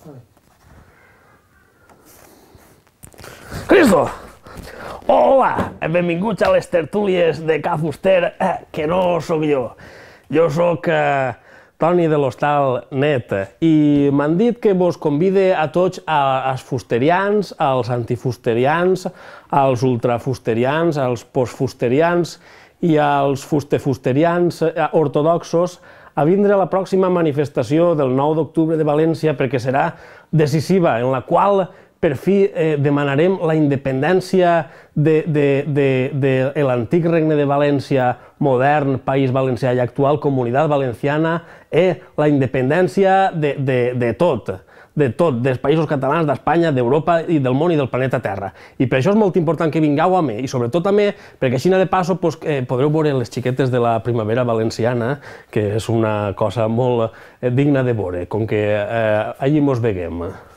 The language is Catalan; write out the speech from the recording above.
Cristo! Hola! Benvinguts a les tertúlies de Ca Fuster, que no sóc jo. Jo sóc Toni de l'Hostal Net i m'han dit que vos convide a tots als fusterians, als antifusterians, als ultrafusterians, als postfusterians i als fusterians ortodoxos a vindre a la pròxima manifestació del 9 d'octubre de València perquè serà decisiva, en la qual per fi demanarem la independència de l'antic Regne de València, modern País Valencià i actual Comunitat Valenciana, la independència de tot, dels països catalans, d'Espanya, d'Europa i del món i del planeta Terra. I per això és molt important que vingueu a mi, i sobretot també perquè així de passo podreu veure les xiquetes de la primavera valenciana, que és una cosa molt digna de veure, com que allí mos veiem.